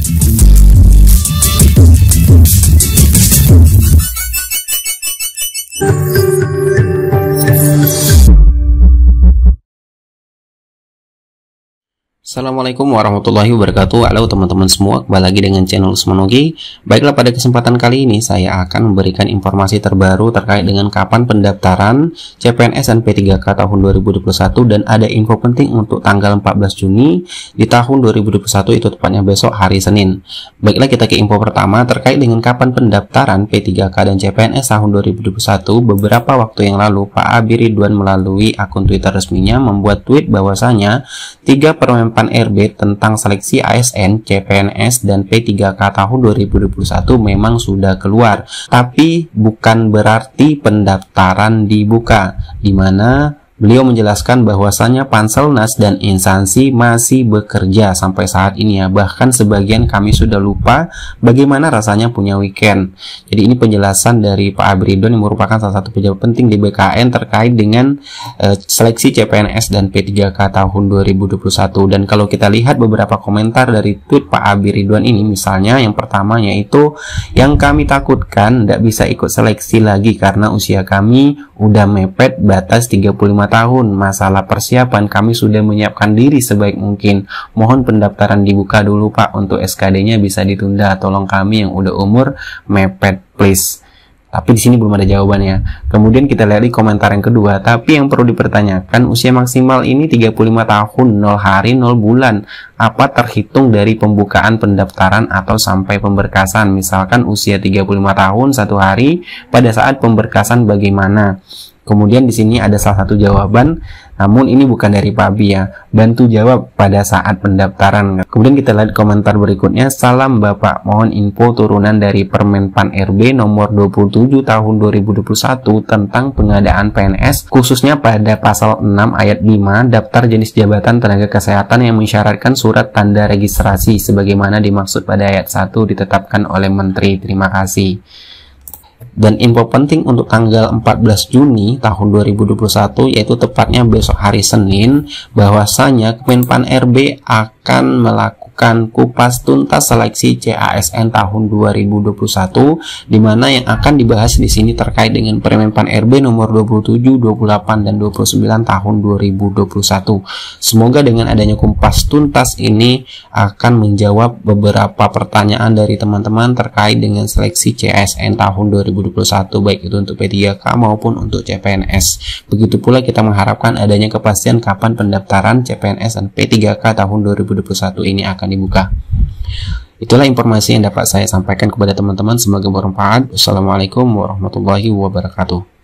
Assalamualaikum warahmatullahi wabarakatuh. Halo teman-teman semua, kembali lagi dengan channel Usman Nugi. Baiklah, pada kesempatan kali ini saya akan memberikan informasi terbaru terkait dengan kapan pendaftaran CPNS dan P3K tahun 2021, dan ada info penting untuk tanggal 14 Juni di tahun 2021, itu tepatnya besok hari Senin. Baiklah, kita ke info pertama terkait dengan kapan pendaftaran P3K dan CPNS tahun 2021. Beberapa waktu yang lalu Pak Abi Ridwan melalui akun Twitter resminya membuat tweet bahwasanya 3 Permenpan RB tentang seleksi ASN, CPNS, dan P3K tahun 2021 memang sudah keluar, tapi bukan berarti pendaftaran dibuka, di mana beliau menjelaskan bahwasanya Panselnas dan instansi masih bekerja sampai saat ini ya. Bahkan sebagian kami sudah lupa bagaimana rasanya punya weekend. Jadi ini penjelasan dari Pak Abi Ridwan yang merupakan salah satu pejabat penting di BKN terkait dengan seleksi CPNS dan P3K tahun 2021. Dan kalau kita lihat beberapa komentar dari tweet Pak Abi Ridwan ini, misalnya yang pertama yaitu, yang kami takutkan tidak bisa ikut seleksi lagi karena usia kami udah mepet batas 35 tahun. Masalah persiapan kami sudah menyiapkan diri sebaik mungkin. Mohon pendaftaran dibuka dulu Pak, untuk SKD-nya bisa ditunda. Tolong kami yang udah umur mepet please. Tapi di sini belum ada jawabannya. Kemudian kita lihat di komentar yang kedua, tapi yang perlu dipertanyakan, usia maksimal ini 35 tahun, 0 hari, 0 bulan. Apa terhitung dari pembukaan pendaftaran atau sampai pemberkasan? Misalkan usia 35 tahun 1 hari, pada saat pemberkasan bagaimana? Kemudian di sini ada salah satu jawaban, namun ini bukan dari Pak Abi ya. Bantu jawab pada saat pendaftaran. Kemudian kita lihat komentar berikutnya. Salam Bapak, mohon info turunan dari Permenpan RB nomor 27 tahun 2021 tentang pengadaan PNS, khususnya pada pasal 6 ayat 5 daftar jenis jabatan tenaga kesehatan yang mensyaratkan surat tanda registrasi sebagaimana dimaksud pada ayat 1 ditetapkan oleh Menteri. Terima kasih. Dan info penting untuk tanggal 14 Juni tahun 2021, yaitu tepatnya besok hari Senin, bahwasanya Kemenpan RB akan melakukan kupas tuntas seleksi CASN tahun 2021, di mana yang akan dibahas di sini terkait dengan Permenpan RB nomor 27, 28, dan 29 tahun 2021. Semoga dengan adanya kupas tuntas ini akan menjawab beberapa pertanyaan dari teman-teman terkait dengan seleksi CASN tahun 2021, baik itu untuk P3K maupun untuk CPNS. Begitu pula kita mengharapkan adanya kepastian kapan pendaftaran CPNS dan P3K tahun 2021 ini akan dibuka. Itulah informasi yang dapat saya sampaikan kepada teman-teman, semoga bermanfaat. Wassalamualaikum warahmatullahi wabarakatuh.